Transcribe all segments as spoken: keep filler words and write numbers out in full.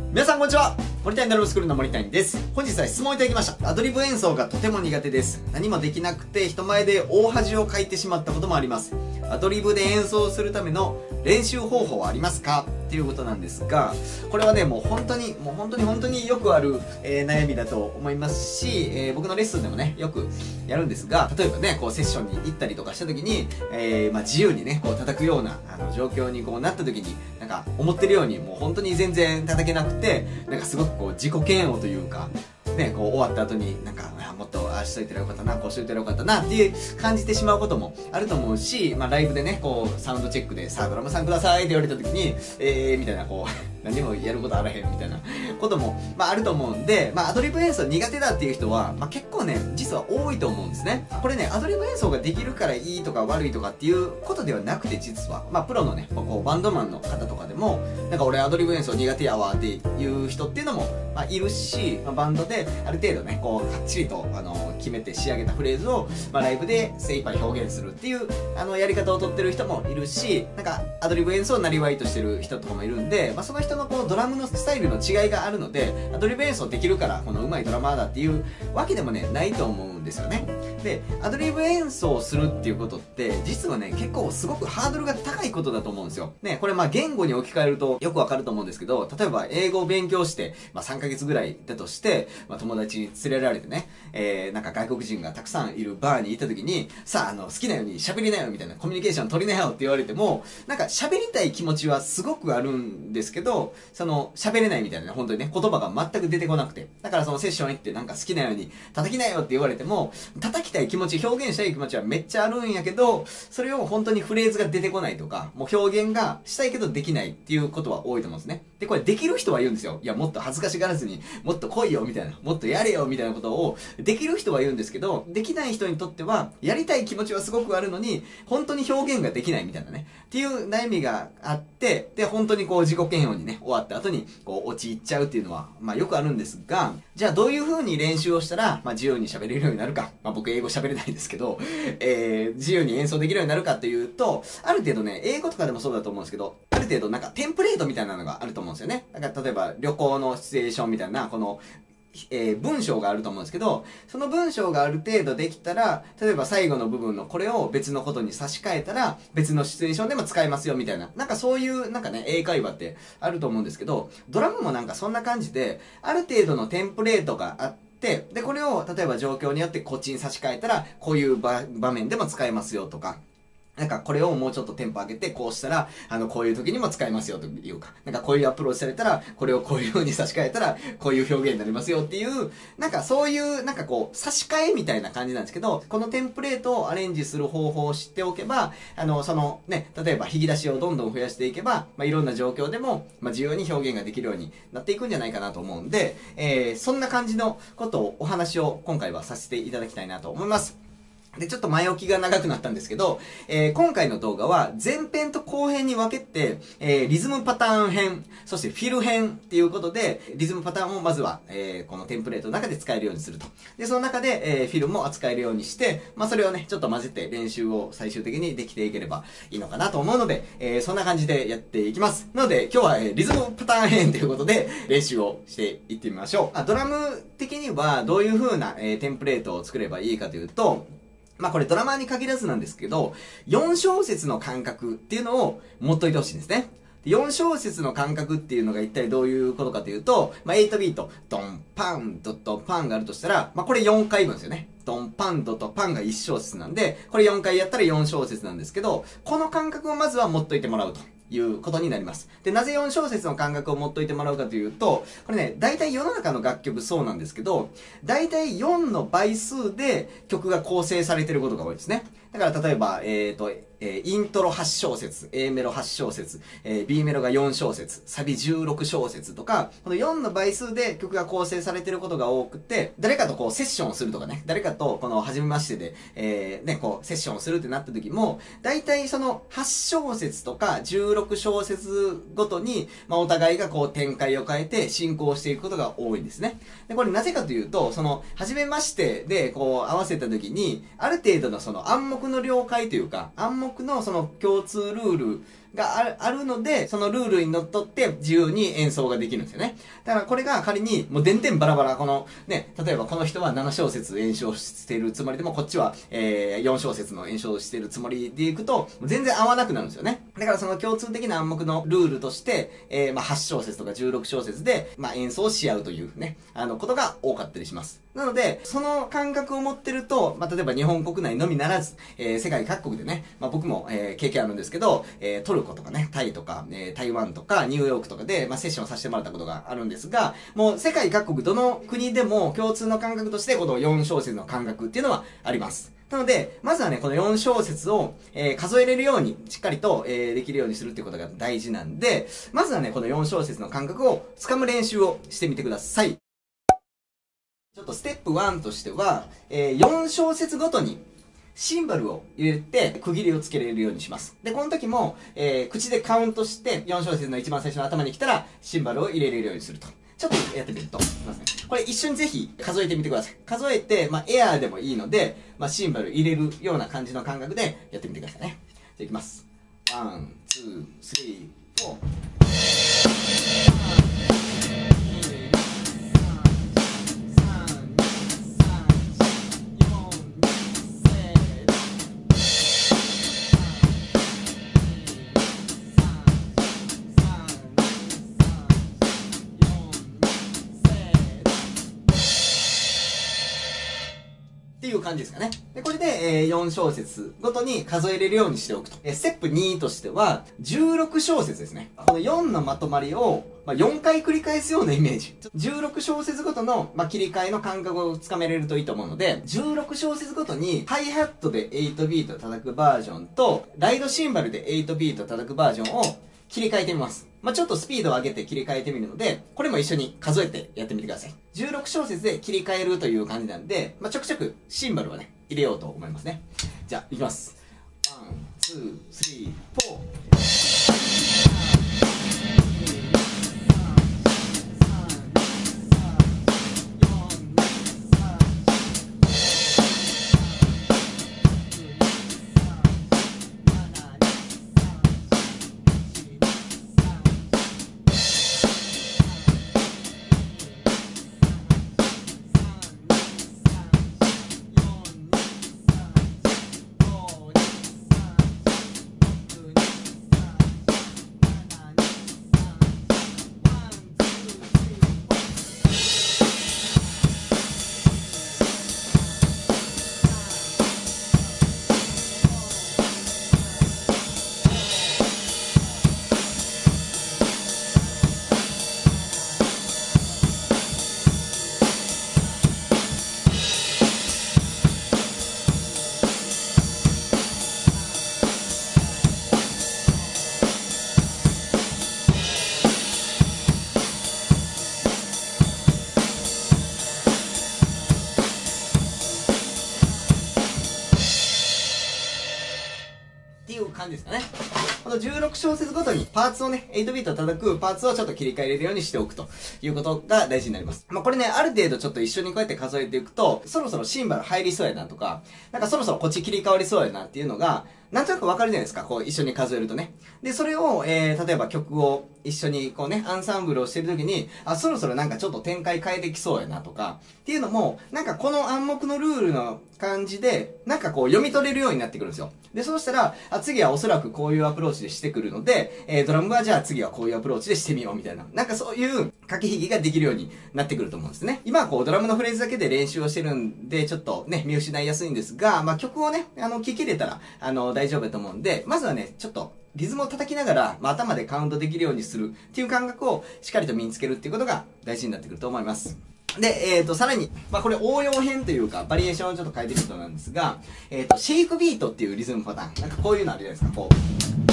皆さんこんにちは。森谷ドラムスクールの森谷です。本日は質問いただきました。アドリブ演奏がとても苦手です。何もできなくて人前で大恥をかいてしまったこともあります。アドリブで演奏するための練習方法はありますかっていうことなんですが、これはね、もう本当に、もう本当に本当によくある、えー、悩みだと思いますし、えー、僕のレッスンでもね、よくやるんですが、例えばね、こうセッションに行ったりとかした時に、えー、まあ自由にね、こう叩くようなあの状況にこうなった時に、なんか思ってるようにもう本当に全然叩けなくて、なんかすごくこう自己嫌悪というか、ね、こう終わった後になんかもっとああしといたらよかったな、こうしといたらよかったなっていう感じてしまうこともあると思うし、まあライブでね、こうサウンドチェックでさあドラムさんくださいって言われた時に、えーみたいなこう何もやることあらへんみたいなことも、まあ、あると思うんで、まあ、アドリブ演奏苦手だっていう人は、まあ、結構ね実は多いと思うんですね。これねアドリブ演奏ができるからいいとか悪いとかっていうことではなくて、実は、まあ、プロのねこうバンドマンの方とかでもなんか俺アドリブ演奏苦手やわっていう人っていうのも、まあ、いるし、まあ、バンドである程度ねこうかっちりとあの決めて仕上げたフレーズを、まあ、ライブで精一杯表現するっていうあのやり方をとってる人もいるし、なんかアドリブ演奏をなりわいとしてる人とかもいるんで、まあ、その人のこうドラムのスタイルの違いがあるので、アドリブ演奏できるからこの上手いドラマーだっていうわけでもねないと思うんですよね。でアドリブ演奏するっていうことって実はね結構すごくハードルが高いことだと思うんですよね。これまあ言語に置き換えるとよくわかると思うんですけど、例えば英語を勉強して、まあ、さんかげつぐらいだとして、まあ、友達に連れられてね、えー、なんか外国人がたくさんいるバーに行った時にさあ、あの好きなように喋りなよみたいな、コミュニケーション取りなよって言われても、なんか喋りたい気持ちはすごくあるんですけど、その喋れないみたいなね、本当にね言葉が全く出てこなくて、だからそのセッション行ってなんか好きなように叩きなよって言われても、叩きたい気持ち、表現したい気持ちはめっちゃあるんやけど、それを本当にフレーズが出てこないとか、もう表現がしたいけどできないっていうことは多いと思うんですね。でこれできる人は言うんですよ。いやもっと恥ずかしがらずにもっと来いよみたいな、もっとやれよみたいなことをできる人は言うんですけど、できない人にとってはやりたい気持ちはすごくあるのに本当に表現ができないみたいなねっていう悩みがあって、で本当にこう自己嫌悪にね終わった後にこう陥っちゃうっていうのはまあよくあるんですが、じゃあどういう風に練習をしたら、まあ、自由に喋れるようになるか、まあ、僕英語喋れないですけど、えー、自由に演奏できるようになるかというと、ある程度ね英語とかでもそうだと思うんですけど、ある程度なんかテンプレートみたいなのがあると思うんですよね。だから例えば旅行のシチュエーションみたいなこのえー、文章があると思うんですけど、その文章がある程度できたら、例えば最後の部分のこれを別のことに差し替えたら別のシチュエーションでも使えますよみたいな、なんかそういうなんかね英会話ってあると思うんですけど、ドラムもなんかそんな感じである程度のテンプレートがあって、でこれを例えば状況によってこっちに差し替えたらこういう場面でも使えますよとか、なんかこれをもうちょっとテンポ上げてこうしたらあのこういう時にも使えますよというか、なんかこういうアプローチされたらこれをこういう風に差し替えたらこういう表現になりますよっていう、なんかそういうなんかこう差し替えみたいな感じなんですけど、このテンプレートをアレンジする方法を知っておけば、あのそのね例えば引き出しをどんどん増やしていけば、まあ、いろんな状況でも、まあ、自由に表現ができるようになっていくんじゃないかなと思うんで、えー、そんな感じのことをお話を今回はさせていただきたいなと思います。で、ちょっと前置きが長くなったんですけど、えー、今回の動画は前編と後編に分けて、えー、リズムパターン編、そしてフィル編っていうことで、リズムパターンをまずは、えー、このテンプレートの中で使えるようにすると。で、その中で、えー、フィルムも扱えるようにして、まあそれをね、ちょっと混ぜて練習を最終的にできていければいいのかなと思うので、えー、そんな感じでやっていきます。なので、今日は、えー、リズムパターン編ということで、練習をしていってみましょう。あ、ドラム的にはどういう風な、えー、テンプレートを作ればいいかというと、まあこれドラマーに限らずなんですけど、よん小節の感覚っていうのを持っといてほしいんですね。よん小節の感覚っていうのが一体どういうことかというと、まあはちビート、ドンパンドとパンがあるとしたら、まあこれよんかいぶんですよね。ドンパンドとパンがいち小節なんで、これよんかいやったらよん小節なんですけど、この感覚をまずは持っといてもらうということになります。で、なぜよん小節の感覚を持っといてもらうかというと、これね、大体世の中の楽曲そうなんですけど、大体よんの倍数で曲が構成されていることが多いですね。だから例えば、えっと、えー、イントロはち小節、A メロはち小節、えー、B メロがよん小節、サビじゅうろく小節とか、このよんの倍数で曲が構成されていることが多くて、誰かとこうセッションをするとかね、誰かとこの初めましてで、えー、ね、こうセッションをするってなった時も、大体そのはち小節とかじゅうろく小節ごとに、まあお互いがこう展開を変えて進行していくことが多いんですね。で、これなぜかというと、その、初めましてでこう合わせた時に、ある程度のその暗黙の了解というか、暗黙のその共通ルールがあるあるので、そのルールにのっとって自由に演奏ができるんですよね。だからこれが仮に、もう電々バラバラ、このね、例えばこの人はなな小節演奏しているつもりでも、こっちは、えー、よん小節の演奏しているつもりでいくと、全然合わなくなるんですよね。だからその共通的な暗黙のルールとして、えー、まあはち小節とかじゅうろく小節で、まあ演奏し合うというね、あの、ことが多かったりします。なので、その感覚を持ってると、まあ、例えば日本国内のみならず、えー、世界各国でね、まあ、僕も、えー、経験あるんですけど、えー、トルコとかね、タイとか、えー、台湾とか、ニューヨークとかで、まあ、セッションさせてもらったことがあるんですが、もう世界各国どの国でも共通の感覚として、このよん小節の感覚っていうのはあります。なので、まずはね、このよん小節を、えー、数えれるように、しっかりと、えー、できるようにするっていうことが大事なんで、まずはね、このよん小節の感覚をつかむ練習をしてみてください。ちょっとステップワンとしては、えー、よん小節ごとにシンバルを入れて区切りをつけれるようにします。で、この時も、えー、口でカウントしてよん小節の一番最初の頭に来たらシンバルを入れれるようにすると。ちょっとやってみると。すみません。これ一緒にぜひ数えてみてください。数えて、まあ、エアーでもいいので、まあ、シンバル入れるような感じの感覚でやってみてくださいね。じゃあいきます。ワン、ツー、スリー、フォー。っていう感じですかね。で、これで、えー、よん小節ごとに数えれるようにしておくと。えー、ステップにとしては、じゅうろく小節ですね。このよんのまとまりを、まあ、よんかい繰り返すようなイメージ。じゅうろく小節ごとの、まあ、切り替えの感覚をつかめれるといいと思うので、じゅうろく小節ごとに、ハイハットではちビート叩くバージョンと、ライドシンバルではちビート叩くバージョンを切り替えてみます。まあ、ちょっとスピードを上げて切り替えてみるので、これも一緒に数えてやってみてください。じゅうろく小節で切り替えるという感じなんで、まあ、ちょくちょくシンバルはね、入れようと思いますね。じゃあ、いきます。ワン、ツー、スリー、フォー。っていう感じですかね。このじゅうろく小節ごとにパーツをね、はちビート叩くパーツをちょっと切り替えれるようにしておくということが大事になります。まあ、これね、ある程度ちょっと一緒にこうやって数えていくと、そろそろシンバル入りそうやなとか、なんかそろそろこっち切り替わりそうやなっていうのが、なんとなくわかるじゃないですか。こう一緒に数えるとね。で、それを、えー、例えば曲を一緒にこうね、アンサンブルをしてるときに、あ、そろそろなんかちょっと展開変えてきそうやなとか、っていうのも、なんかこの暗黙のルールの感じで、なんかこう読み取れるようになってくるんですよ。で、そうしたら、あ、次はおそらくこういうアプローチでしてくるので、えー、ドラムはじゃあ次はこういうアプローチでしてみようみたいな。なんかそういう駆け引きができるようになってくると思うんですね。今はこうドラムのフレーズだけで練習をしてるんで、ちょっとね、見失いやすいんですが、まあ曲をね、あの、聴き入れたら、あの、大丈夫だと思うんで、まずはね、ちょっと、リズムを叩きながら、まあ、頭でカウントできるようにするっていう感覚をしっかりと身につけるっていうことが大事になってくると思います。で、えっ、ー、と、さらに、まあ、これ応用編というか、バリエーションをちょっと変えてみることなんですが、えっ、ー、と、シェイクビートっていうリズムパターン。なんかこういうのあるじゃないですか、こう。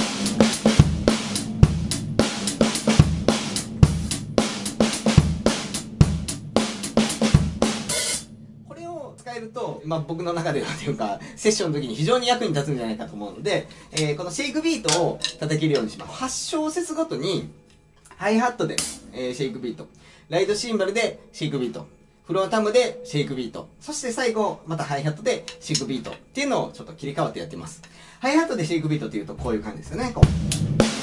使えると、まあ、僕の中ではというか、セッションの時に非常に役に立つんじゃないかと思うので、えー、このシェイクビートを叩けるようにします。はち小節ごとに、ハイハットで、えー、シェイクビート。ライドシンバルでシェイクビート。フロアタムでシェイクビート。そして最後、またハイハットでシェイクビートっていうのをちょっと切り替わってやってます。ハイハットでシェイクビートっていうとこういう感じですよね。こう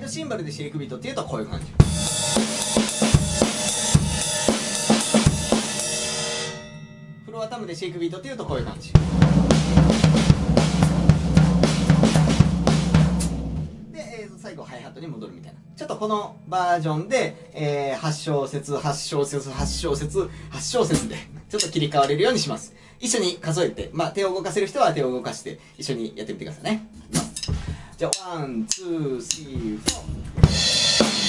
ドシンバルでシェイクビートっていうとこういう感じ。フロアタムでシェイクビートっていうとこういう感じ。最後ハイハットに戻るみたいな。ちょっとこのバージョンで、えー、はち小節、はち小節、はち小節、はち小節で、ちょっと切り替われるようにします。一緒に数えて、まあ、手を動かせる人は手を動かして、一緒にやってみてくださいね。いきます。じゃあ、ワン、ツー、スリー、フォー。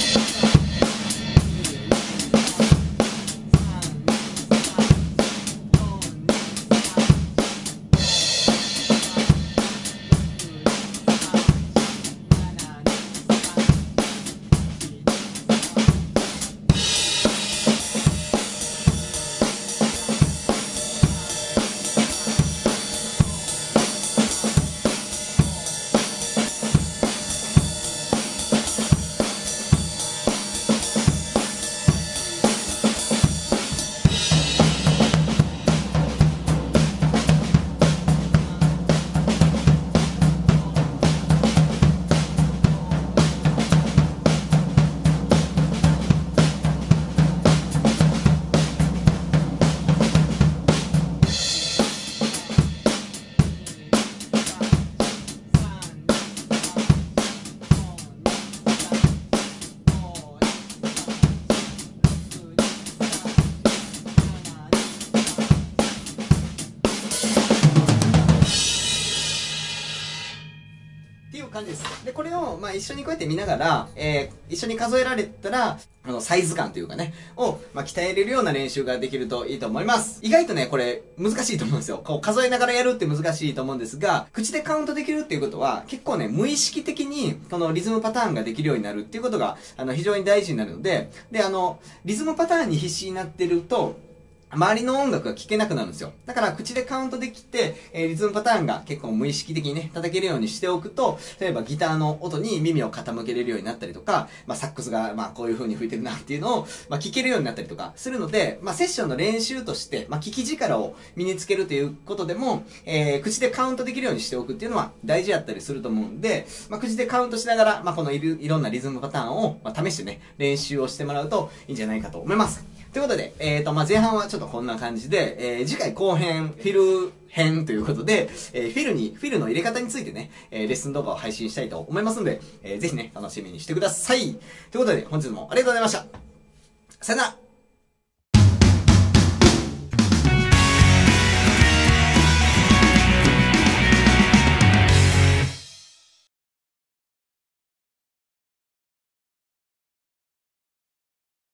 っていう感じです。で、これを、まあ、一緒にこうやって見ながら、えー、一緒に数えられたら、あの、サイズ感というかね、を、まあ、鍛えれるような練習ができるといいと思います。意外とね、これ、難しいと思うんですよ。こう、数えながらやるって難しいと思うんですが、口でカウントできるっていうことは、結構ね、無意識的に、このリズムパターンができるようになるっていうことが、あの、非常に大事になるので、で、あの、リズムパターンに必死になってると、周りの音楽が聴けなくなるんですよ。だから口でカウントできて、えー、リズムパターンが結構無意識的にね、叩けるようにしておくと、例えばギターの音に耳を傾けれるようになったりとか、まあサックスがまあこういう風に吹いてるなっていうのを、まあ聴けるようになったりとかするので、まあセッションの練習として、まあ聞き力を身につけるということでも、えー、口でカウントできるようにしておくっていうのは大事だったりすると思うんで、まあ口でカウントしながら、まあこのいる、いろんなリズムパターンを、まあ、試してね、練習をしてもらうといいんじゃないかと思います。ということで、えっと、まあ、前半はちょっとこんな感じで、えー、次回後編、フィル編ということで、えー、フィルに、フィルの入れ方についてね、えー、レッスン動画を配信したいと思いますので、えー、ぜひね、楽しみにしてください。ということで、本日もありがとうございました。さよなら。